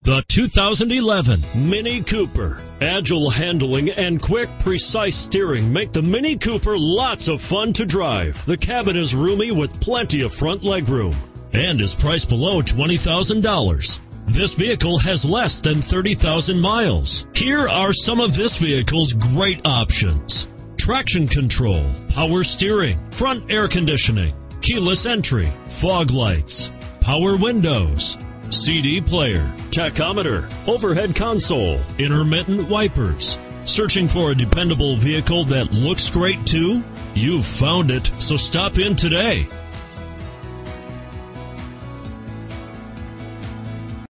The 2011 Mini Cooper. Agile handling and quick, precise steering make the Mini Cooper lots of fun to drive. The cabin is roomy with plenty of front legroom and is priced below $20,000. This vehicle has less than 30,000 miles. Here are some of this vehicle's great options: traction control, power steering, front air conditioning, keyless entry, fog lights, power windows, CD player, tachometer, overhead console, intermittent wipers. Searching for a dependable vehicle that looks great too? You've found it, so stop in today.